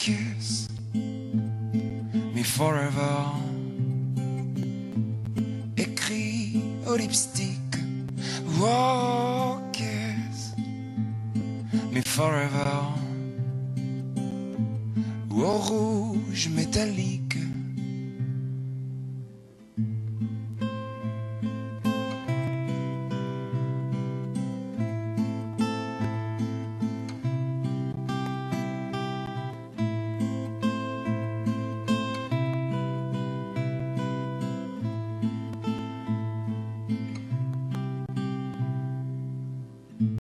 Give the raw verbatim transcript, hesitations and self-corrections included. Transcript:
kiss me forever. Écrit au lipstick, oh, kiss me forever. Ou au rouge métallique,